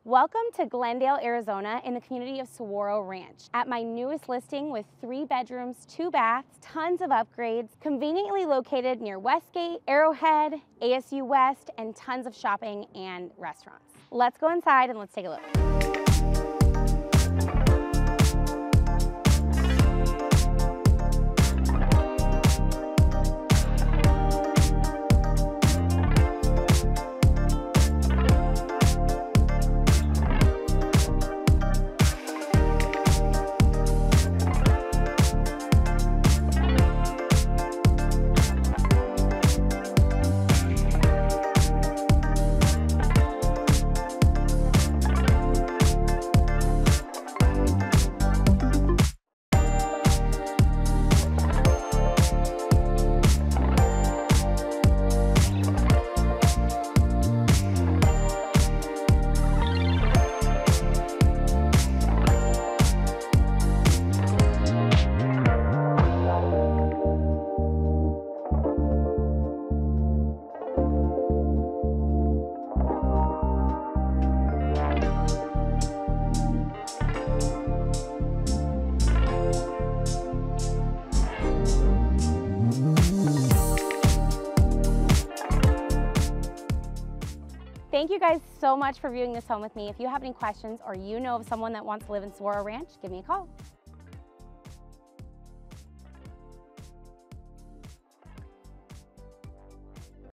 Welcome to Glendale, Arizona in the community of Saguaro Ranch. At my newest listing with 3 bedrooms, 2 baths, tons of upgrades, conveniently located near Westgate, Arrowhead, ASU West, and tons of shopping and restaurants. Let's go inside and let's take a look. Thank you guys so much for viewing this home with me. If you have any questions or you know of someone that wants to live in Saguaro Ranch, give me a call.